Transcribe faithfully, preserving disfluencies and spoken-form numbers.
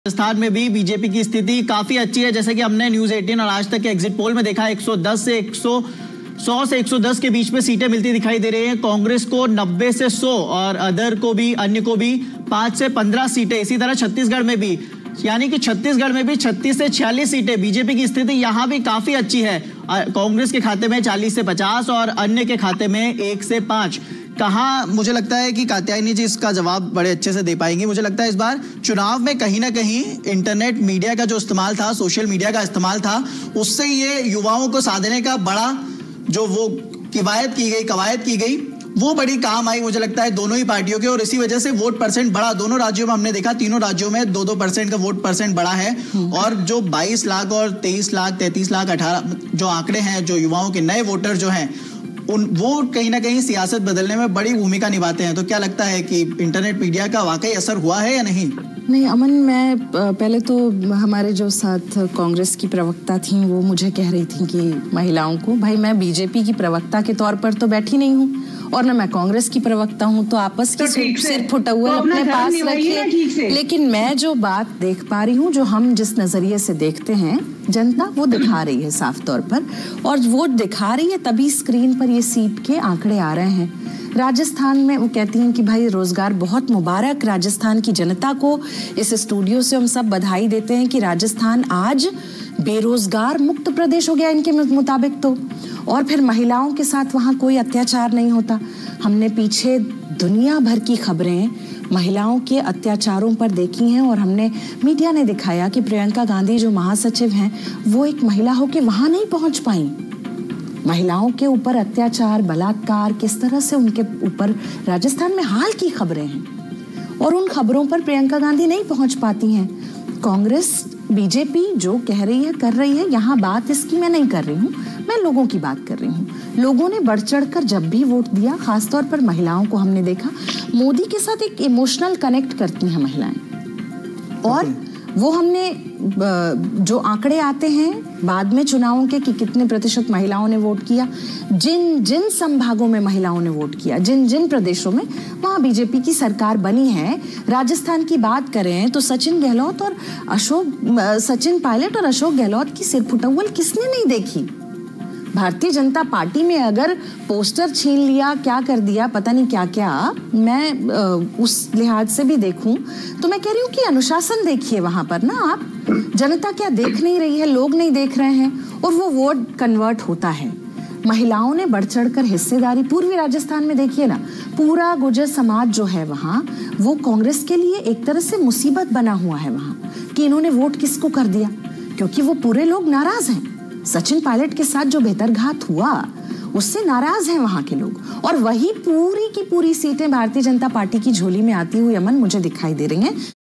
राजस्थान में भी बीजेपी की स्थिति काफी अच्छी है। जैसे कि हमने न्यूज अठारह और आज तक के एग्जिट पोल में देखा, एक सौ दस से सौ से एक सौ दस के बीच में सीटें मिलती दिखाई दे रही हैं। कांग्रेस को नब्बे से सौ और अदर को भी अन्य को भी पांच से पंद्रह सीटें। इसी तरह छत्तीसगढ़ में भी, यानी कि छत्तीसगढ़ में भी छत्तीस से छियालीस सीटें। बीजेपी की स्थिति यहां भी काफी अच्छी है। कांग्रेस के खाते में चालीस से पचास और अन्य के खाते में एक से पांच। कहाँ, मुझे लगता है कि कात्यायनी जी इसका जवाब बड़े अच्छे से दे पाएंगी। मुझे लगता है इस बार चुनाव में कहीं ना कहीं इंटरनेट मीडिया का जो इस्तेमाल था, सोशल मीडिया का इस्तेमाल था, उससे ये युवाओं को साधने का बड़ा जो वो किवायत की गई कवायद की गई वो बड़ी काम आई, मुझे लगता है दोनों ही पार्टियों के। और इसी वजह से वोट परसेंट बढ़ा। दोनों राज्यों में हमने देखा, तीनों राज्यों में दो दो परसेंट का वोट परसेंट बढ़ा है। और जो बाईस लाख और तेईस लाख तैंतीस लाख अठारह जो आंकड़े हैं, जो युवाओं के नए वोटर जो हैं, उन वो कहीं ना कहीं सियासत बदलने में बड़ी भूमिका निभाते हैं। तो क्या लगता है कि इंटरनेट मीडिया का वाकई असर हुआ है या नहीं? नहीं अमन, मैं पहले तो हमारे जो साथ कांग्रेस की प्रवक्ता थी वो मुझे कह रही थी कि महिलाओं को, भाई मैं बीजेपी की प्रवक्ता के तौर पर तो बैठी नहीं हूँ और ना मैं कांग्रेस की प्रवक्ता हूँ, तो आपस की तो सिर फुटा हुआ तो अपने पास रखिए। लेकिन मैं जो बात देख पा रही हूँ, जो हम जिस नजरिए से देखते हैं, जनता वो दिखा रही है साफ तौर पर, और वो दिखा रही है तभी स्क्रीन पर ये सीट के आंकड़े आ रहे हैं। राजस्थान में वो कहती हैं कि भाई रोजगार बहुत मुबारक राजस्थान की जनता को। इस स्टूडियो से हम सब बधाई देते हैं कि राजस्थान आज बेरोजगार मुक्त प्रदेश हो गया इनके मुताबिक तो। और फिर महिलाओं के साथ वहाँ कोई अत्याचार नहीं होता। हमने पीछे दुनिया भर की खबरें महिलाओं के अत्याचारों पर देखी हैं और हमने मीडिया ने दिखाया कि प्रियंका गांधी जो महासचिव हैं वो एक महिला होके वहाँ नहीं पहुँच पाई। महिलाओं के ऊपर अत्याचार, बलात्कार किस तरह से उनके ऊपर राजस्थान में हाल की खबरें हैं और उन खबरों पर प्रियंका गांधी नहीं पहुंच पाती हैं। कांग्रेस बीजेपी जो कह रही है कर रही है, यहाँ बात इसकी मैं नहीं कर रही हूँ, मैं लोगों की बात कर रही हूँ। लोगों ने बढ़ चढ़कर जब भी वोट दिया, खासतौर पर महिलाओं को हमने देखा, मोदी के साथ एक इमोशनल कनेक्ट करती हैं महिलाएं। और वो हमने जो आंकड़े आते हैं बाद में चुनावों के कि कितने प्रतिशत महिलाओं ने वोट किया, जिन जिन संभागों में महिलाओं ने वोट किया, जिन जिन प्रदेशों में, वहाँ बीजेपी की सरकार बनी है। राजस्थान की बात करें तो सचिन गहलोत और अशोक सचिन पायलट और अशोक गहलोत की सिरफुटौल किसने नहीं देखी? भारतीय जनता पार्टी में अगर पोस्टर छीन लिया, क्या कर दिया, पता नहीं क्या क्या, मैं उस लिहाज से भी देखूं तो मैं कह रही हूँ कि अनुशासन देखिए वहां पर ना आप। जनता क्या देख नहीं रही है, लोग नहीं देख रहे हैं और वो वोट कन्वर्ट होता है। महिलाओं ने बढ़ चढ़कर हिस्सेदारी, पूर्वी राजस्थान में देखिए ना, पूरा गुर्जर समाज जो है वहाँ, वो कांग्रेस के लिए एक तरह से मुसीबत बना हुआ है वहाँ कि इन्होंने वोट किसको कर दिया, क्योंकि वो पूरे लोग नाराज हैं। सचिन पायलट के साथ जो बेहतरघात हुआ उससे नाराज हैं वहां के लोग, और वही पूरी की पूरी सीटें भारतीय जनता पार्टी की झोली में आती हुई अमन मुझे दिखाई दे रही हैं।